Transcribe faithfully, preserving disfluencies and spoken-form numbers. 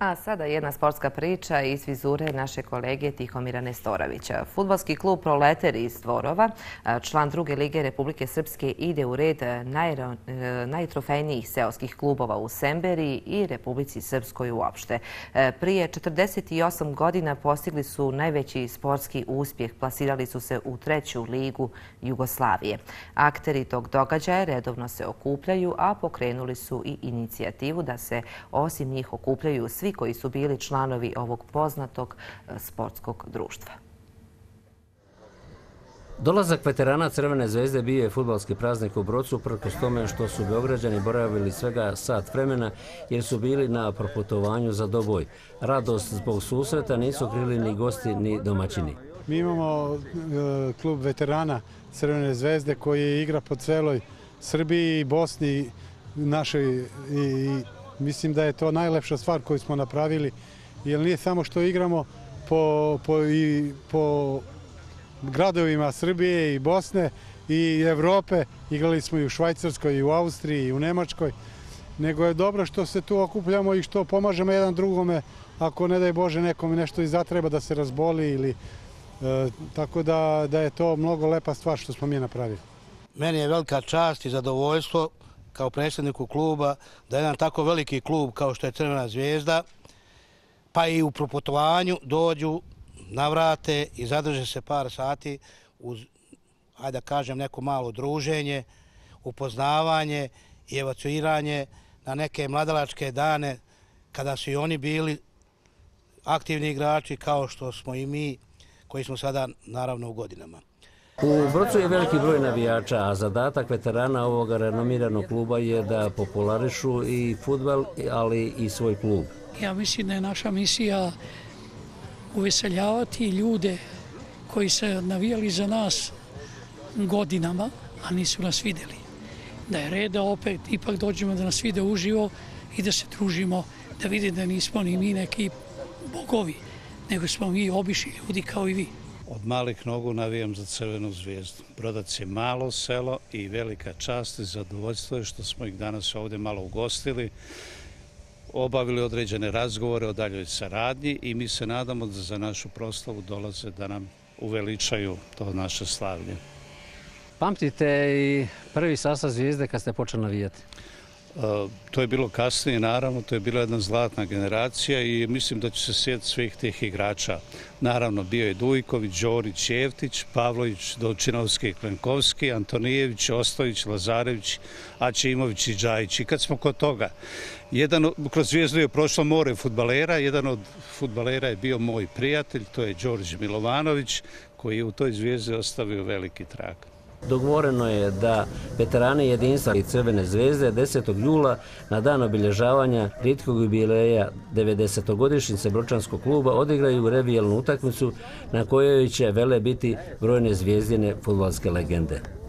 A sada jedna sportska priča iz vizure naše kolege Tihomira Nestorovića. Fudbalski klub Proleteri iz Dvorova, član druge lige Republike Srpske, ide u red najtrofejnijih seoskih klubova u Semberiji i Republici Srpskoj uopšte. Prije četrdeset osam godina postigli su najveći sportski uspjeh, plasirali su se u treću ligu Jugoslavije. Akteri tog događaja redovno se okupljaju, a pokrenuli su i inicijativu da se osim njih okupljaju svi koji su bili članovi ovog poznatog sportskog društva. Dolazak veterana Crvene zvezde bio je fudbalski praznik u Brocu, uprkos tome što su Beograđani boravili svega sat vremena jer su bili na proputovanju za doboj. Radost zbog susreta nisu krili ni gosti ni domaćini. Mi imamo klub veterana Crvene zvezde koji igra po celoj Srbiji i Bosni našoj i mislim da je to najlepša stvar koju smo napravili, jer nije samo što igramo po, po, i, po gradovima Srbije i Bosne i Evrope, igrali smo i u Švajcarskoj, i u Austriji, i u Nemačkoj, nego je dobro što se tu okupljamo i što pomažemo jedan drugome, ako ne daj Bože nekome nešto i zatreba da se razboli, ili, e, tako da, da je to mnogo lepa stvar što smo mi napravili. Meni je velika čast i zadovoljstvo kao predsjedniku kluba, da jedan tako veliki klub kao što je Crvena zvezda, pa i u proputovanju dođu, navrate i zadrže se par sati uz, ajde da kažem, neko malo druženje, upoznavanje i evacuiranje na neke mladalačke dane kada su i oni bili aktivni igrači kao što smo i mi koji smo sada naravno u godinama. U Brocu je veliki broj navijača, a zadatak veterana ovoga renomiranog kluba je da popularišu i fudbal, ali i svoj klub. Ja mislim da je naša misija uveseljavati ljude koji se navijali za nas godinama, a nisu nas vidjeli. Da je red da opet ipak dođemo da nas vide uživo i da se družimo, da vide da nismo ni mi neki bogovi, nego smo mi obični ljudi kao i vi. Od malih nogu navijam za Crvenu zvezdu. Brodac je malo selo i velika čast i zadovoljstvo je što smo ih danas ovdje malo ugostili, obavili određene razgovore o daljoj saradnji i mi se nadamo da za našu proslavu dolaze da nam uveličaju to naše slavlje. Pamtite i prvi sastav Zvijezde kad ste počeli navijati? To je bilo kasnije, naravno, to je bila jedna zlatna generacija i mislim da će se sjetiti svih tih igrača. Naravno, bio je Dujković, Đorić, Jeftić, Pavlović, Dolčinovski, Klenkovski, Antonijević, Ostojić, Lazarević, Ačimović i Džajić. I kad smo kod toga, jedan, kroz Zvijezdu je prošlo more fudbalera, jedan od fudbalera je bio moj prijatelj, to je Đorđe Milovanović, koji je u toj Zvijezdi ostavio veliki trag. Dogovoreno je da veterani jedinstva i Crvene zvezde desetog jula na dan obilježavanja rijetkog jubileja devedesetogodišnjice Bročanskog kluba odigraju revijalnu utakmicu na kojoj će vele biti brojne zvijezdine fudbalske legende.